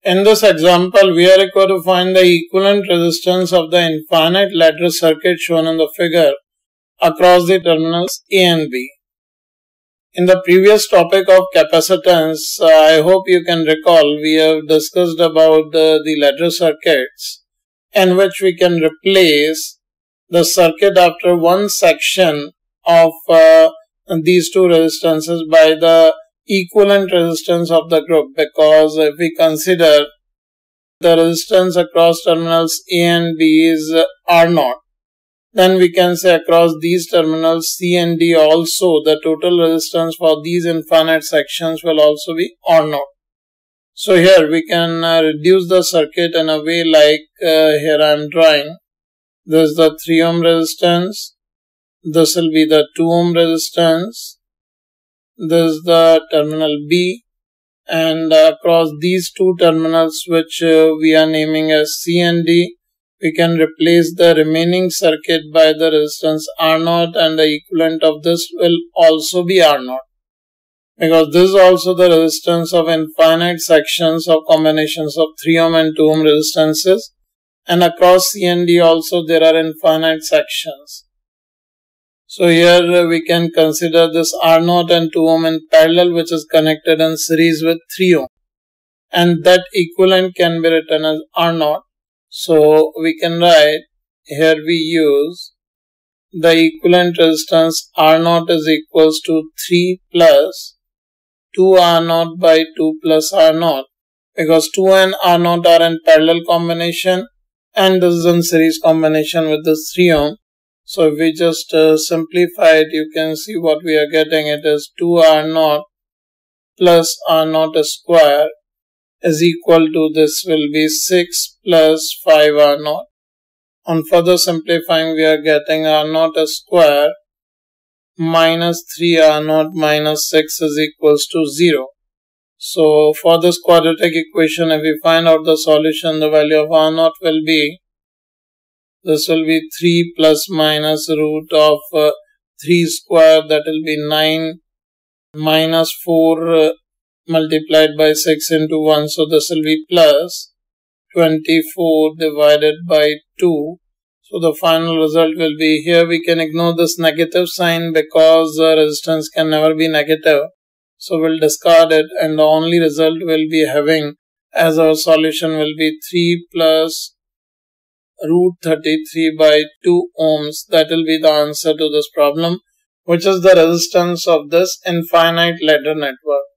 In this example, we are required to find the equivalent resistance of the infinite ladder circuit shown in the figure across the terminals A and B. In the previous topic of capacitance, I hope you can recall, we have discussed about the ladder circuits in which we can replace the circuit after one section of these two resistances by the equivalent resistance of the group, because if we consider the resistance across terminals A and B is R0, then we can say across these terminals C and D also the total resistance for these infinite sections will also be R0. So here we can reduce the circuit in a way like here I am drawing. This is the 3 ohm resistance, this will be the 2 ohm resistance, this is the terminal B, and across these two terminals which we are naming as C and D, we can replace the remaining circuit by the resistance R0, and the equivalent of this will also be R0, because this is also the resistance of infinite sections of combinations of 3 ohm and 2 ohm resistances, and across C and D also there are infinite sections. So here we can consider this R0 and 2 ohm in parallel, which is connected in series with 3 ohm, and that equivalent can be written as R0. So we can write, here we use the equivalent resistance R0 is equals to 3 plus 2 R0 by 2 plus R0, because 2 and R0 are in parallel combination and this is in series combination with this 3 ohm. So if we just simplify it, you can see what we are getting. It is 2 R0 plus R0 square is equal to, this will be 6 plus 5 R0. On further simplifying, we are getting R0 square minus 3 R0 minus 6 is equals to 0. So for this quadratic equation, if we find out the solution, the value of R0 will be, this will be 3 plus minus root of 3 square, that will be 9 minus 4 multiplied by 6 into 1. So this will be plus 24 divided by 2. So the final result will be, here we can ignore this negative sign because resistance can never be negative. So we'll discard it, and the only result we'll be having as our solution will be 3 plus root 33 by 2 ohms. That will be the answer to this problem, which is the resistance of this infinite ladder network.